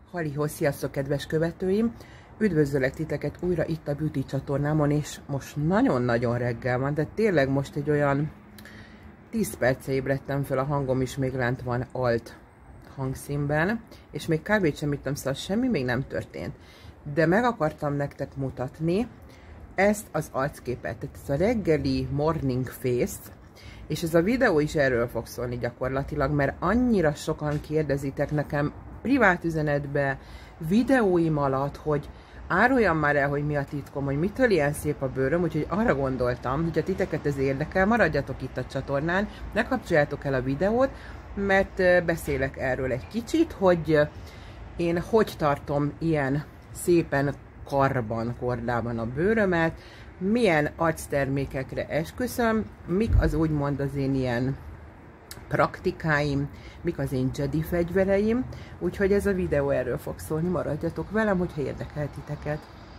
Haliho, sziasztok kedves követőim! Üdvözöllek titeket újra itt a Beauty csatornámon, és most nagyon-nagyon reggel van, de tényleg most egy olyan 10 perce ébredtem fel, a hangom is még lent van alt hangszínben, és még kávét sem ittam, szóval semmi még nem történt. De meg akartam nektek mutatni ezt az arcképet, tehát ez a reggeli morning face-t, és ez a videó is erről fog szólni gyakorlatilag, mert annyira sokan kérdezitek nekem privát üzenetbe, videóim alatt, hogy áruljam már el, hogy mi a titkom, hogy mitől ilyen szép a bőröm, úgyhogy arra gondoltam, hogy ha titeket ez érdekel, maradjatok itt a csatornán, ne kapcsoljátok el a videót, mert beszélek erről egy kicsit, hogy én hogy tartom ilyen szépen kordában a bőrömet, milyen arctermékekre esküszöm, mik az úgymond az én ilyen praktikáim, mik az én Jedi fegyvereim, úgyhogy ez a videó erről fog szólni, maradjatok velem, hogyha érdekel titeket.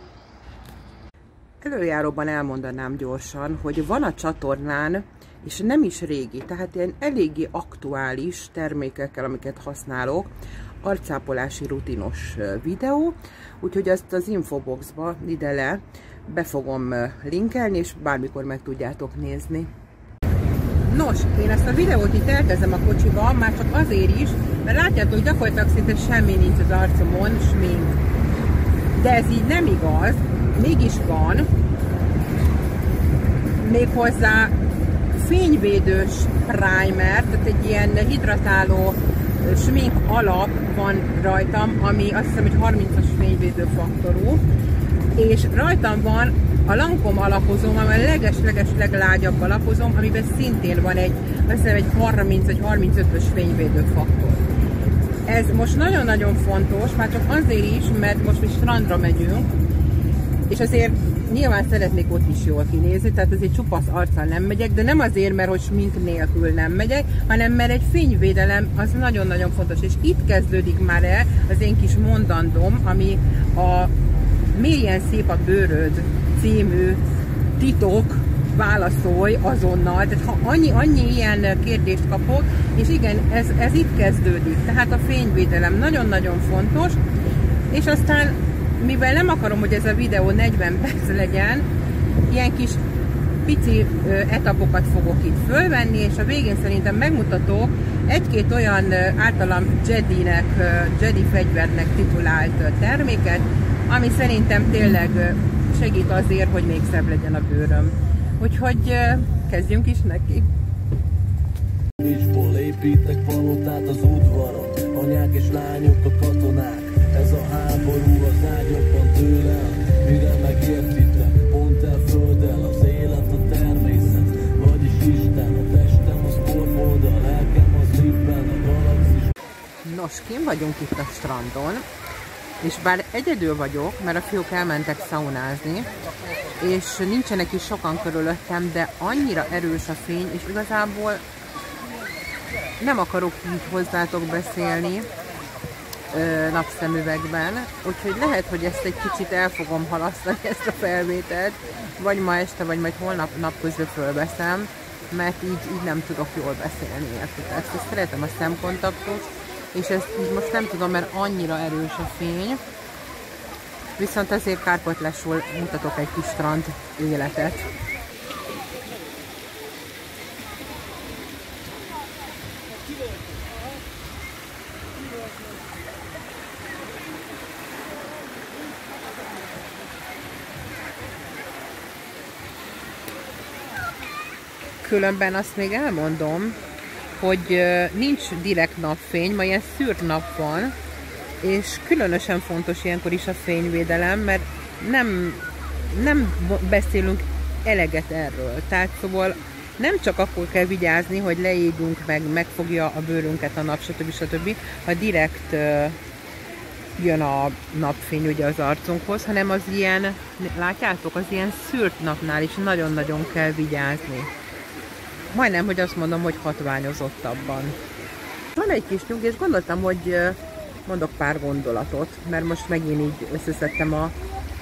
Előjáróban elmondanám gyorsan, hogy van a csatornán, és nem is régi, tehát ilyen eléggé aktuális termékekkel, amiket használok, arcápolási rutinos videó, úgyhogy azt az infoboxba ide be fogom linkelni, és bármikor meg tudjátok nézni. Nos, én ezt a videót itt elkezdem a kocsiban, már csak azért is, mert látjátok, hogy gyakorlatilag szinte semmi nincs az arcomon, smink. De ez így nem igaz, mégis van, méghozzá fényvédős primer, tehát egy ilyen hidratáló smink alap van rajtam, ami azt hiszem, hogy 30-as fényvédő faktorú, és rajtam van a Lancome alapozóm, ami a leges-leges leglágyabb alapozóm, amiben szintén van egy, azt hiszem, egy 30 vagy 35-ös fényvédő faktor. Ez most nagyon-nagyon fontos, már csak azért is, mert most mi strandra megyünk, és azért nyilván szeretnék ott is jól kinézni, tehát azért csupasz arccal nem megyek, de nem azért, mert hogy smink nélkül nem megyek, hanem mert egy fényvédelem az nagyon-nagyon fontos, és itt kezdődik már el az én kis mondandóm, ami a Milyen szép a bőröd című titok, válaszolj azonnal, tehát ha annyi ilyen kérdést kapok, és igen, ez itt kezdődik, tehát a fényvédelem nagyon-nagyon fontos, és aztán, mivel nem akarom, hogy ez a videó 40 perc legyen, ilyen kis pici etapokat fogok itt fölvenni, és a végén szerintem megmutatok egy-két olyan általam Jedi fegyvernek titulált terméket, ami szerintem tényleg segít azért, hogy még szebb legyen a bőröm. Úgyhogy kezdjünk is neki. Nincsból építek palotát az udvaron, anyák és lányok a katonák. Ez a háború az ágyakban tőlem, mire megértitek, pont elfölddel az élet, a természet, vagyis Isten, a testem az porfold, a lelkem az szívben, a galaxis. Nos, kint vagyunk itt a strandon, és bár egyedül vagyok, mert a fiúk elmentek szaunázni, és nincsenek is sokan körülöttem, de annyira erős a fény, és igazából nem akarok így hozzátok beszélni napszemüvegben, úgyhogy lehet, hogy ezt egy kicsit el fogom halasztani, ezt a felvételt, vagy ma este, vagy majd holnap napközben fölveszem, mert így nem tudok jól beszélni, érted? Ezt szeretem a szemkontaktust, és ezt így most nem tudom, mert annyira erős a fény, viszont ezért kárpotlásul mutatok egy kis strand életet. Különben azt még elmondom, hogy nincs direkt napfény, ma ilyen szűrt nap van, és különösen fontos ilyenkor is a fényvédelem, mert nem beszélünk eleget erről. Tehát szóval nem csak akkor kell vigyázni, hogy leégünk megfogja a bőrünket a nap, stb. Ha direkt jön a napfény ugye az arcunkhoz, hanem az ilyen, látjátok, az ilyen szűrt napnál is nagyon-nagyon kell vigyázni. Majdnem, hogy azt mondom, hogy hatványozottabban. Van egy kis nyug, és gondoltam, hogy mondok pár gondolatot, mert most megint így összeszedtem a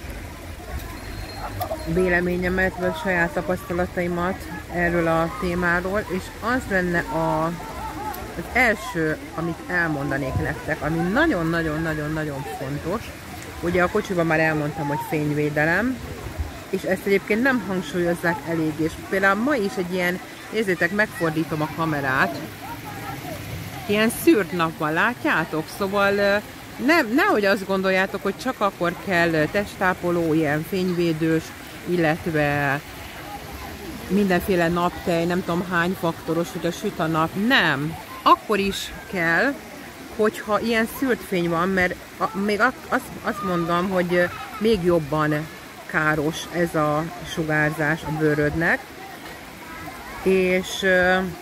véleményemet, vagy saját tapasztalataimat erről a témáról, és az lenne a Az első, amit elmondanék nektek, ami nagyon-nagyon-nagyon-nagyon fontos, ugye a kocsiban már elmondtam, hogy fényvédelem, és ezt egyébként nem hangsúlyozzák elég, és például ma is egy ilyen, nézzétek, megfordítom a kamerát, ilyen szűrt nap van, látjátok? Szóval nehogy azt gondoljátok, hogy csak akkor kell testápoló, ilyen fényvédős, illetve mindenféle naptej, nem tudom hány faktoros, hogy a süt a nap. Nem! Akkor is kell, hogyha ilyen szűrt fény van, mert még azt mondom, hogy még jobban káros ez a sugárzás a bőrödnek, és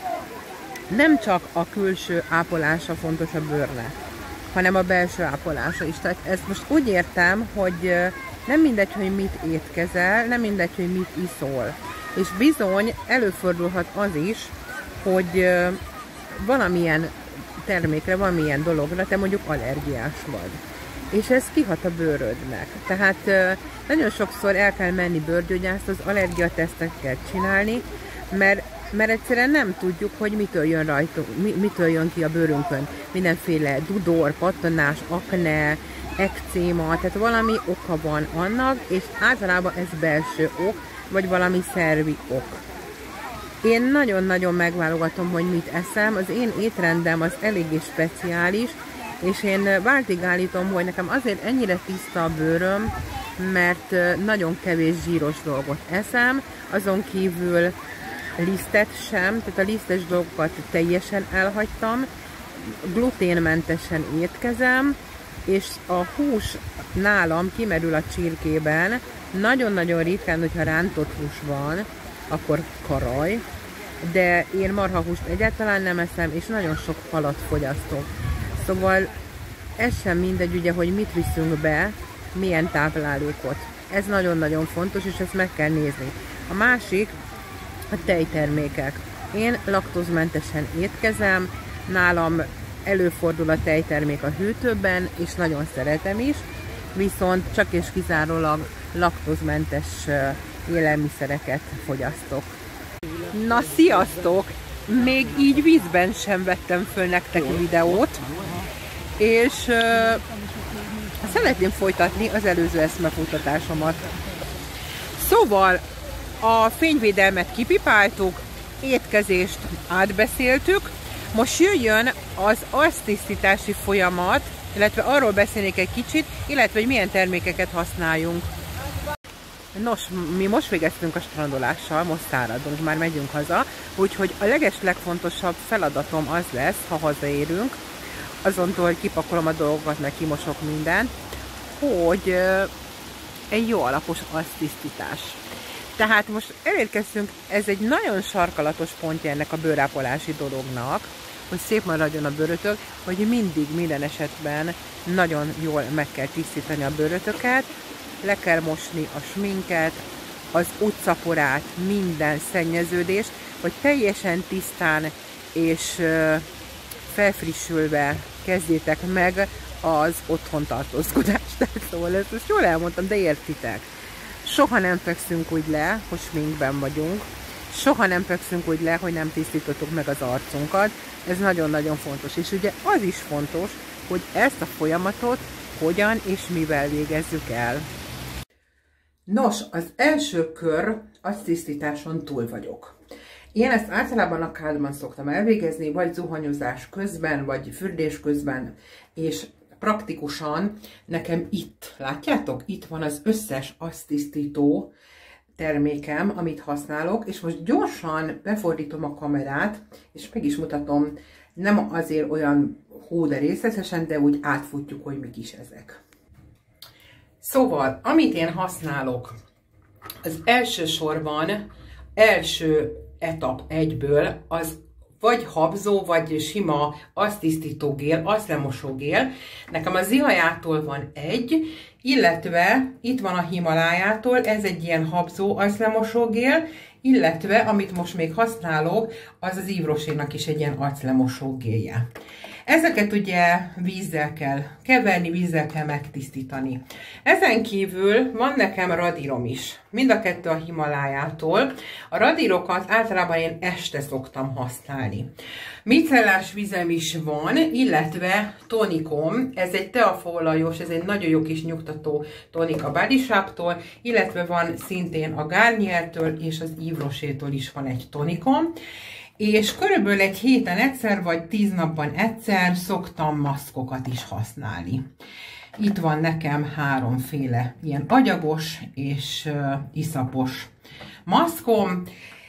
nem csak a külső ápolása fontos a bőrnek, hanem a belső ápolása is. Tehát ezt most úgy értem, hogy nem mindegy, hogy mit étkezel, nem mindegy, hogy mit iszol. És bizony előfordulhat az is, hogy valamilyen termékre, valamilyen dologra te mondjuk allergiás vagy. És ez kihat a bőrödnek. Tehát nagyon sokszor el kell menni bőrgyógyászhoz, az allergiateszteket csinálni, mert egyszerűen nem tudjuk, hogy mitől jön ki a bőrünkön. Mindenféle dudor, pattanás, akne, ekcéma, tehát valami oka van annak, és általában ez belső ok, vagy valami szervi ok. Én nagyon-nagyon megválogatom, hogy mit eszem, az én étrendem az eléggé speciális, és én váltig állítom, hogy nekem azért ennyire tiszta a bőröm, mert nagyon kevés zsíros dolgot eszem, azon kívül lisztet sem, tehát a lisztes dolgokat teljesen elhagytam, gluténmentesen étkezem, és a hús nálam kimerül a csirkében, nagyon-nagyon ritkán, hogyha rántott hús van, akkor karaj, de én marhahúst egyáltalán nem eszem, és nagyon sok halat fogyasztok. Szóval ez sem mindegy, ugye, hogy mit viszünk be, milyen táplálékot. Ez nagyon-nagyon fontos, és ezt meg kell nézni. A másik, a tejtermékek. Én laktózmentesen étkezem, nálam előfordul a tejtermék a hűtőben, és nagyon szeretem is, viszont csak és kizárólag laktózmentes élelmiszereket fogyasztok. Na, sziasztok! Még így vízben sem vettem föl nektek videót, és szeretném folytatni az előző eszmefutatásomat. Szóval a fényvédelmet kipipáltuk, étkezést átbeszéltük, most jöjjön az arctisztítási folyamat, illetve arról beszélnék egy kicsit, illetve hogy milyen termékeket használjunk. Nos, mi most végeztünk a strandolással, most száradunk, már megyünk haza, úgyhogy a legfontosabb feladatom az lesz, ha hazaérünk, azontól, hogy kipakolom a dolgokat, meg kimosok mindent, hogy egy jó alapos arctisztítás. Tehát most elérkeztünk, ez egy nagyon sarkalatos pontja ennek a bőrápolási dolognak, hogy szép maradjon a bőrötök, hogy mindig, minden esetben nagyon jól meg kell tisztítani a bőrötöket, le kell mosni a sminket, az utcaporát, minden szennyeződést, hogy teljesen tisztán és felfrissülve kezdjétek meg az otthontartózkodást. Szóval ezt jól elmondtam, de értitek. Soha nem fekszünk úgy le, hogy sminkben vagyunk. Soha nem fekszünk úgy le, hogy nem tisztítottuk meg az arcunkat. Ez nagyon-nagyon fontos. És ugye az is fontos, hogy ezt a folyamatot hogyan és mivel végezzük el. Nos, az első kör arctisztításon túl vagyok. Én ezt általában a kádban szoktam elvégezni, vagy zuhanyozás közben, vagy fürdés közben, és praktikusan nekem itt, látjátok? Itt van az összes arctisztító termékem, amit használok, és most gyorsan befordítom a kamerát, és meg is mutatom, nem azért olyan hú, de részletesen, de úgy átfutjuk, hogy mik is ezek. Szóval, amit én használok, az elsősorban, első etap egyből, az vagy habzó, vagy sima arctisztítógél, arclemosógél. Nekem a Zihajától van egy, illetve itt van a Himalájától, ez egy ilyen habzó arclemosógél, illetve amit most még használok, az az Yves Rochernak is egy ilyen arclemosógélje. Ezeket ugye vízzel kell keverni, vízzel kell megtisztítani. Ezen kívül van nekem radírom is, mind a kettő a Himalájától. A radírokat általában én este szoktam használni. Micellás vizem is van, illetve tonikom, ez egy teafaolajos, ez egy nagyon jó kis nyugtató tonik a Body Shop-tól, illetve van szintén a Garniertől és az Yves Rocher-től is van egy tonikom. És körülbelül egy héten egyszer, vagy 10 napban egyszer szoktam maszkokat is használni. Itt van nekem 3 féle ilyen agyagos és iszapos maszkom.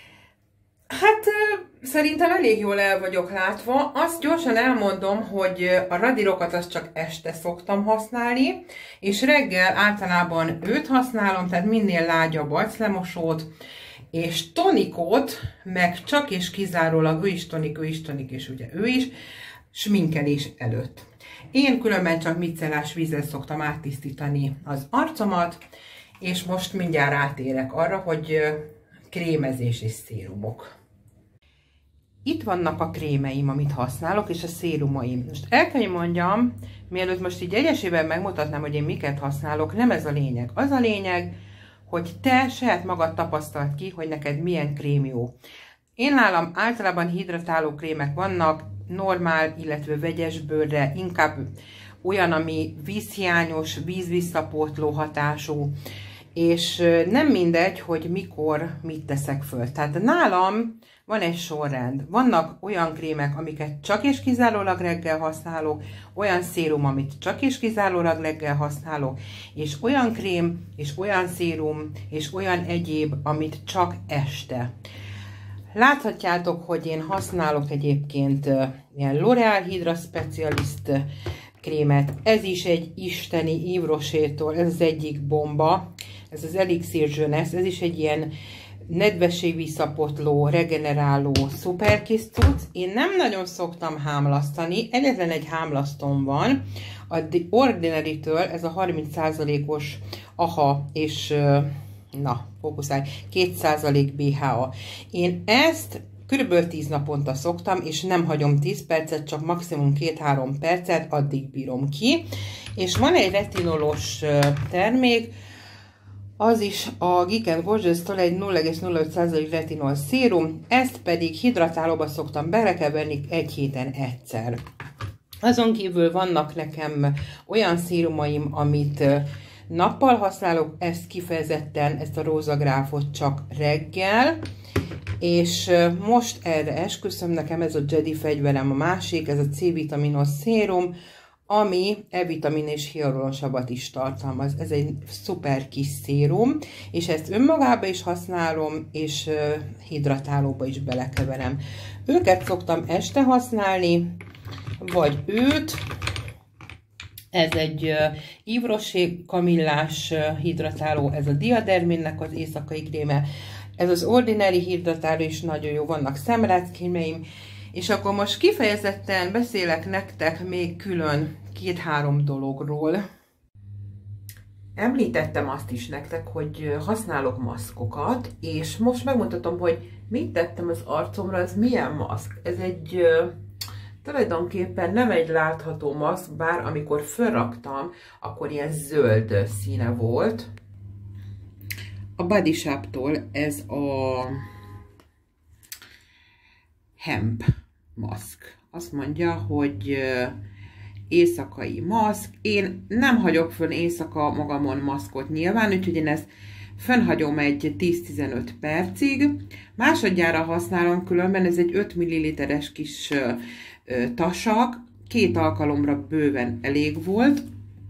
Hát szerintem elég jól el vagyok látva. Azt gyorsan elmondom, hogy a radírokat azt csak este szoktam használni, és reggel általában őt használom, tehát minél lágyabb arclemosót, és tonikot, meg csak és kizárólag ő is tonik, és ugye ő is, sminkelés előtt. Én különben csak micellás vízzel szoktam áttisztítani az arcomat, és most mindjárt rátérek arra, hogy krémezés és szérumok. Itt vannak a krémeim, amit használok, és a szérumaim. Most el kell mondjam, mielőtt most így egyesével megmutatnám, hogy én miket használok, nem ez a lényeg. Az a lényeg, hogy te saját magad tapasztald ki, hogy neked milyen krém jó. Én nálam általában hidratáló krémek vannak, normál, illetve vegyes bőrre, inkább olyan, ami vízhiányos, vízvisszapótló hatású, és nem mindegy, hogy mikor mit teszek föl. Tehát nálam van egy sorrend. Vannak olyan krémek, amiket csak és kizárólag reggel használok, olyan szérum, amit csak és kizárólag reggel használok, és olyan krém, és olyan szérum, és olyan egyéb, amit csak este. Láthatjátok, hogy én használok egyébként ilyen L'Oréal Hydra Specialist krémet. Ez is egy isteni Yves Rocher-tól, ez az egyik bomba. Ez az Elixir Jeunesse, ez is egy ilyen nedvességvisszapotló, regeneráló, szuper kis cucc. Én nem nagyon szoktam hámlasztani, egyetlen egy hámlasztom van, a The Ordinary-től, ez a 30%-os AHA és, na, fókuszálj, 2% BHA. Én ezt körülbelül 10 naponta szoktam, és nem hagyom 10 percet, csak maximum 2-3 percet, addig bírom ki. És van egy retinolos termék, az is a Geek & Gorgeous-tól egy 0,05% retinol szérum, ezt pedig hidratálóba szoktam belekeverni egy héten egyszer. Azon kívül vannak nekem olyan szérumaim, amit nappal használok, ezt kifejezetten, ezt a rózagráfot csak reggel, és most erre esküszöm, nekem ez a Jedi fegyverem a másik, ez a C-vitaminos szérum, ami E-vitamin és hialuronsavat is tartalmaz. Ez egy szuper kis szérum, és ezt önmagába is használom, és hidratálóba is belekeverem. Őket szoktam este használni, vagy őt. Ez egy Yves Rocher kamillás hidratáló, ez a Diaderminnek az éjszakai kréme. Ez az Ordinary hidratáló is nagyon jó, vannak szemráckrémeim. És akkor most kifejezetten beszélek nektek még külön 2-3 dologról. Említettem azt is nektek, hogy használok maszkokat, és most megmutatom, hogy mit tettem az arcomra, ez milyen maszk. Ez egy tulajdonképpen nem egy látható maszk, bár amikor fölraktam, akkor ilyen zöld színe volt. A Body Shop-tól ez a hemp maszk. Azt mondja, hogy éjszakai maszk. Én nem hagyok fönn éjszaka magamon maszkot nyilván, úgyhogy én ezt fennhagyom egy 10-15 percig. Másodjára használom, különben ez egy 5 ml-es kis tasak. 2 alkalomra bőven elég volt.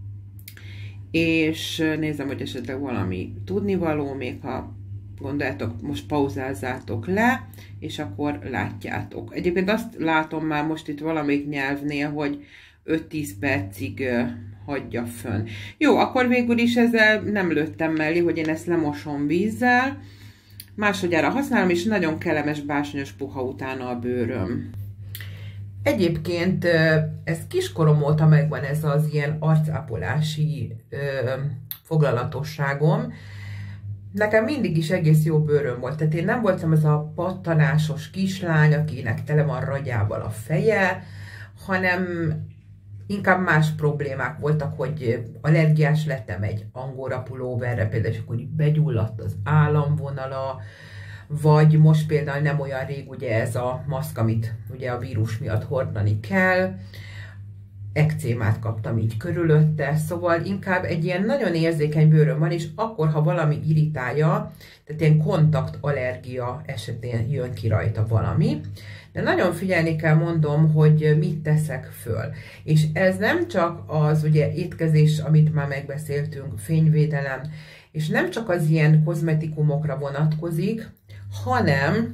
És nézem, hogy esetleg valami tudnivaló, még ha gondoljátok, most pauzázzátok le, és akkor látjátok. Egyébként azt látom már most itt valamelyik nyelvnél, hogy 5-10 percig hagyja fönn. Jó, akkor végül is ezzel nem lőttem mellé, hogy én ezt lemosom vízzel. Másodjára használom, és nagyon kellemes, bársonyos, puha utána a bőröm. Egyébként ez kiskorom óta megvan ez az ilyen arcápolási foglalatosságom. Nekem mindig is egész jó bőröm volt, tehát én nem voltam az a pattanásos kislány, akinek tele van ragyával a feje, hanem inkább más problémák voltak, hogy allergiás lettem egy angora pulóverre, például, és akkor így begyulladt az államvonala, vagy most például nem olyan rég ugye ez a maszk, amit ugye a vírus miatt hordani kell, ekcémát kaptam így körülötte, szóval inkább egy ilyen nagyon érzékeny bőröm van, és akkor, ha valami irritálja, tehát ilyen kontaktallergia esetén jön ki rajta valami, de nagyon figyelni kell, mondom, hogy mit teszek föl. És ez nem csak az ugye étkezés, amit már megbeszéltünk, fényvédelem, és nem csak az ilyen kozmetikumokra vonatkozik, hanem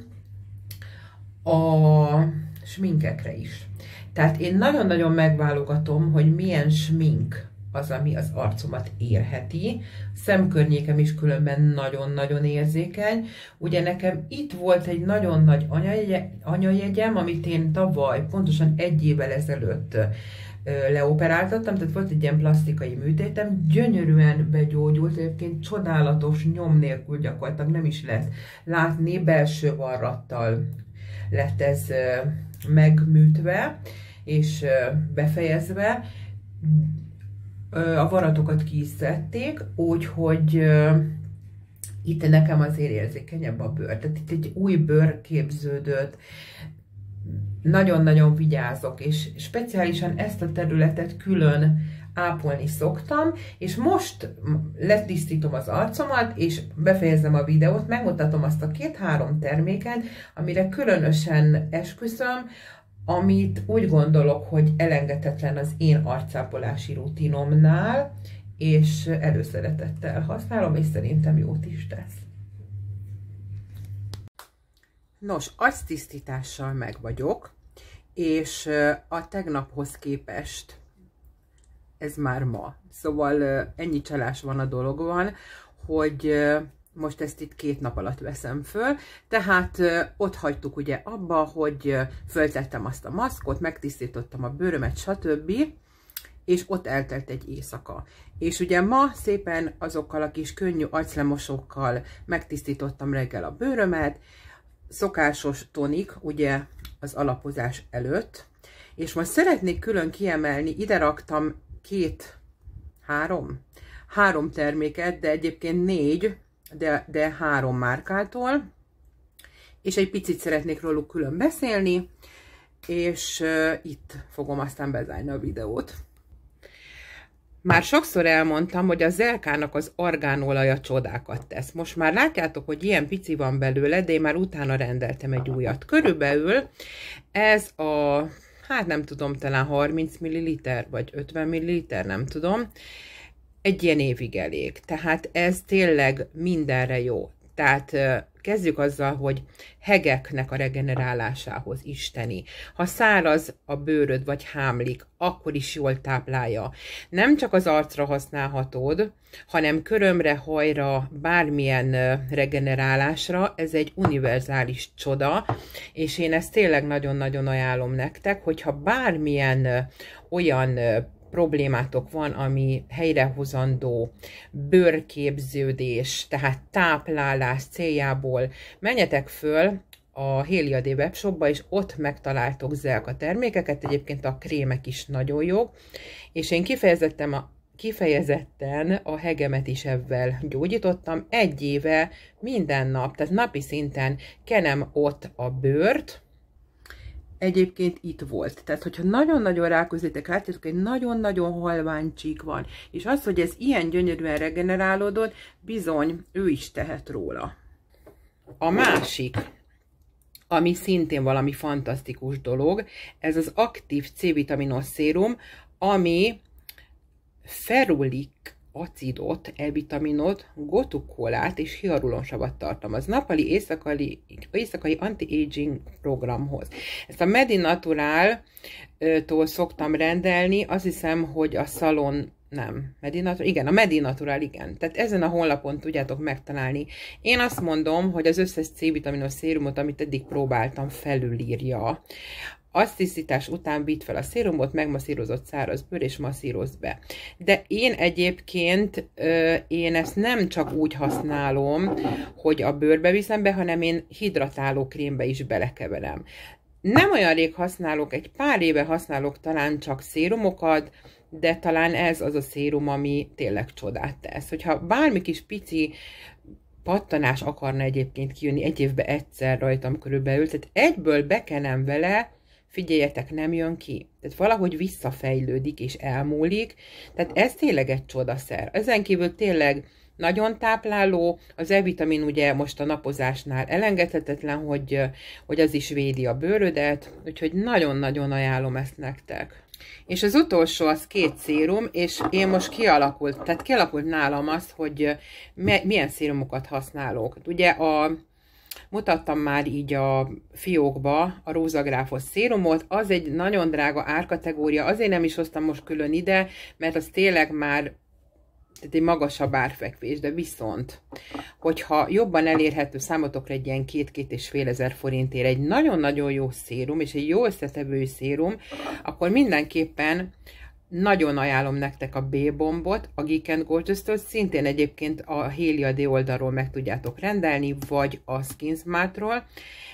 a sminkekre is. Tehát én nagyon-nagyon megválogatom, hogy milyen smink az, ami az arcomat érheti. Szemkörnyékem is különben nagyon-nagyon érzékeny. Ugye nekem itt volt egy nagyon nagy anyajegyem, amit én tavaly, pontosan 1 évvel ezelőtt leoperáltattam, tehát volt egy ilyen plastikai műtétem, gyönyörűen begyógyult, egyébként csodálatos, nyom nélkül gyakorlatilag nem is lehet látni, belső varrattal lett ez megműtve és befejezve. A varatokat ki is szedték, úgyhogy itt nekem azért érzékenyebb a bőr. Tehát itt egy új bőr képződött, nagyon-nagyon vigyázok, és speciálisan ezt a területet külön ápolni szoktam, és most letisztítom az arcomat, és befejezem a videót, megmutatom azt a 2-3 terméket, amire különösen esküszöm, amit úgy gondolok, hogy elengedhetetlen az én arcápolási rutinomnál, és előszeretettel használom, és szerintem jót is tesz. Nos, arctisztítással meg vagyok, és a tegnaphoz képest ez már ma. Szóval ennyi csalás van a dologban, hogy most ezt itt 2 nap alatt veszem föl, tehát ott hagytuk ugye abba, hogy föltettem azt a maszkot, megtisztítottam a bőrömet, stb., és ott eltelt egy éjszaka. És ugye ma szépen azokkal a kis könnyű arclemosókkal megtisztítottam reggel a bőrömet, szokásos tonik, ugye az alapozás előtt, és most szeretnék külön kiemelni, ide raktam 3 terméket, de egyébként 4, de 3 márkától, és egy picit szeretnék róluk külön beszélni, és itt fogom aztán bezárni a videót. Már sokszor elmondtam, hogy a Zelkának az argánolaja csodákat tesz. Most már látjátok, hogy ilyen pici van belőle, de én már utána rendeltem egy újat. Körülbelül ez a, hát nem tudom, talán 30 ml, vagy 50 ml, nem tudom. Egy ilyen évig elég. Tehát ez tényleg mindenre jó. Tehát kezdjük azzal, hogy hegeknek a regenerálásához isteni. Ha száraz a bőröd vagy hámlik, akkor is jól táplálja. Nem csak az arcra használhatod, hanem körömre, hajra, bármilyen regenerálásra. Ez egy univerzális csoda, és én ezt tényleg nagyon-nagyon ajánlom nektek, hogyha bármilyen olyan problémátok van, ami helyrehozandó, bőrképződés, tehát táplálás céljából, menjetek föl a Héliadé webshopba, és ott megtaláltok Zelka termékeket, egyébként a krémek is nagyon jók, és én kifejezetten a hegemet is ebben gyógyítottam, 1 éve minden nap, tehát napi szinten kenem ott a bőrt. Egyébként itt volt. Tehát, hogyha nagyon-nagyon ráközétek, látjátok, egy nagyon-nagyon halvány csík van. És az, hogy ez ilyen gyönyörűen regenerálódott, bizony, ő is tehet róla. A másik, ami szintén valami fantasztikus dolog, ez az aktív C-vitaminos szérum, ami ferulik acidot, E-vitaminot, gotukolát és hialuronsavat tartalmaz nappali éjszakai anti-aging programhoz. Ezt a Medinatural-tól szoktam rendelni, azt hiszem, hogy a Salon, nem, Medinatural, igen, a Medinatural, igen. Tehát ezen a honlapon tudjátok megtalálni. Én azt mondom, hogy az összes C-vitaminos szérumot, amit eddig próbáltam, felülírja. Arctisztítás után vidd fel a szérumot, megmasszírozott száraz bőr, és masszírozd be. De én egyébként, én ezt nem csak úgy használom, hogy a bőrbe viszem be, hanem én hidratáló krémbe is belekeverem. Nem olyan rég használok, egy pár éve használok talán csak szérumokat, de talán ez az a szérum, ami tényleg csodát tesz. Hogyha bármi kis pici pattanás akarna egyébként kijönni, egy évben egyszer rajtam körülbelül, tehát egyből bekenem vele, figyeljetek, nem jön ki. Tehát valahogy visszafejlődik és elmúlik, tehát ez tényleg egy csodaszer. Ezen kívül tényleg nagyon tápláló, az E-vitamin ugye most a napozásnál elengedhetetlen, hogy az is védi a bőrödet, úgyhogy nagyon-nagyon ajánlom ezt nektek. És az utolsó az 2 szérum, és én most kialakult nálam az, hogy milyen szérumokat használok. Ugye mutattam már így a fiókba a rózagráfos szérumot, az egy nagyon drága árkategória, azért nem is hoztam most külön ide, mert az tényleg már tehát egy magasabb árfekvés, de viszont, hogyha jobban elérhető számotokra egy ilyen 2-2,5 ezer forintért egy nagyon-nagyon jó szérum, és egy jó összetevői szérum, akkor mindenképpen nagyon ajánlom nektek a B-bombot, a Geek & Gorgeous-től, szintén egyébként a Héliade oldalról meg tudjátok rendelni, vagy a SkinSmart-ról.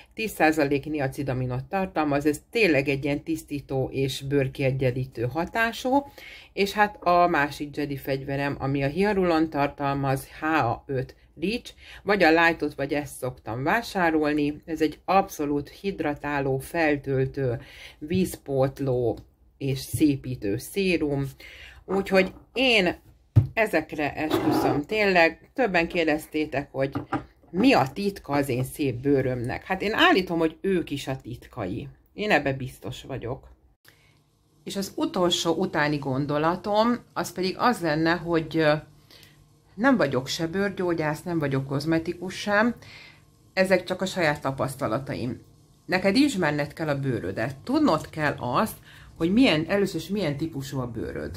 10% niacidaminot tartalmaz, ez tényleg egy ilyen tisztító és bőrkiegyenlítő hatású, és hát a másik Jedi fegyverem, ami a hialuront tartalmaz, HA5 Reach, vagy a Lightot, vagy ezt szoktam vásárolni, ez egy abszolút hidratáló, feltöltő, vízpótló és szépítő szérum, úgyhogy én ezekre esküszöm tényleg. Többen kérdeztétek, hogy mi a titka az én szép bőrömnek? Hát én állítom, hogy ők is a titkai. Én ebbe biztos vagyok. És az utolsó utáni gondolatom, az pedig az lenne, hogy nem vagyok se bőrgyógyász, nem vagyok kozmetikus sem, ezek csak a saját tapasztalataim. Neked ismerned kell a bőrödet. Tudnod kell azt, hogy először is milyen típusú a bőröd.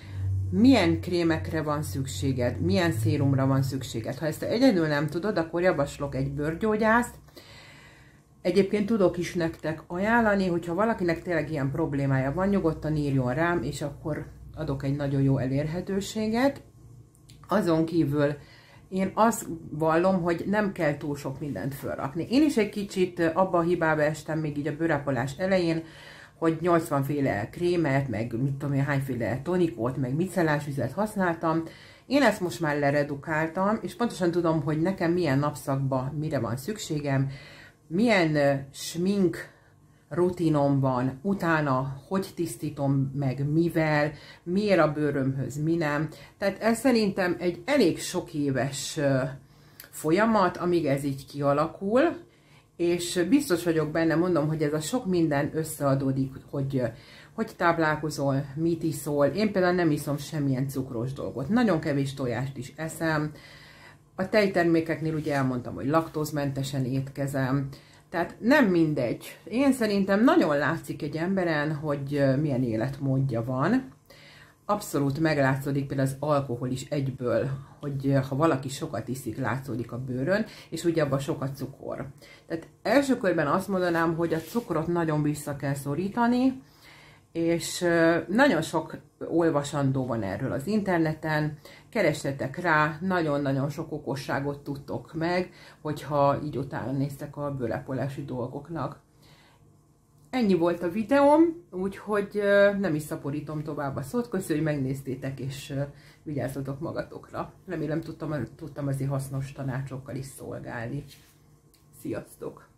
Milyen krémekre van szükséged, milyen szérumra van szükséged. Ha ezt egyedül nem tudod, akkor javaslok egy bőrgyógyászt. Egyébként tudok is nektek ajánlani, hogyha valakinek tényleg ilyen problémája van, nyugodtan írjon rám, és akkor adok egy nagyon jó elérhetőséget. Azon kívül én azt vallom, hogy nem kell túl sok mindent felrakni. Én is egy kicsit abba a hibába estem még így a bőrápolás elején, hogy 80 féle krémet, meg mit tudom én, hányféle tonikot, meg micellásvizet használtam. Én ezt most már leredukáltam, és pontosan tudom, hogy nekem milyen napszakban mire van szükségem, milyen smink rutinom van, utána hogy tisztítom meg, mivel, miért a bőrömhöz, mi nem. Tehát ez szerintem egy elég sok éves folyamat, amíg ez így kialakul, és biztos vagyok benne, mondom, hogy ez a sok minden összeadódik, hogy táplálkozol, mit iszol. Én például nem iszom semmilyen cukros dolgot. Nagyon kevés tojást is eszem. A tejtermékeknél ugye elmondtam, hogy laktózmentesen étkezem. Tehát nem mindegy. Én szerintem nagyon látszik egy emberen, hogy milyen életmódja van. Abszolút meglátszódik például az alkohol is egyből, hogy ha valaki sokat iszik, látszódik a bőrön, és ugye abban sok a cukor. Tehát első körben azt mondanám, hogy a cukrot nagyon vissza kell szorítani, és nagyon sok olvasandó van erről az interneten, keressetek rá, nagyon-nagyon sok okosságot tudtok meg, hogyha így utána néztek a bőrápolási dolgoknak. Ennyi volt a videóm, úgyhogy nem is szaporítom tovább a szót. Köszönöm, hogy megnéztétek, és vigyázzatok magatokra. Remélem tudtam azért hasznos tanácsokkal is szolgálni. Sziasztok!